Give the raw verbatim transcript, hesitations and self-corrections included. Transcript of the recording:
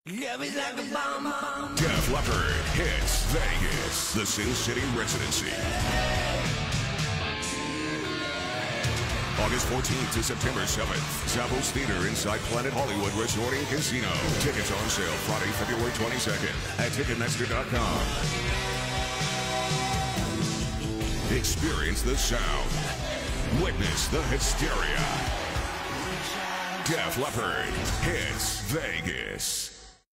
Love is like a bomb bomb. Def Leppard hits Vegas, the Sin City residency. August fourteenth to September seventh, Zappos Theater inside Planet Hollywood Resort and Casino. Tickets on sale Friday, February twenty-second at Ticketmaster dot com. Experience the sound. Witness the hysteria. Def Leppard hits Vegas.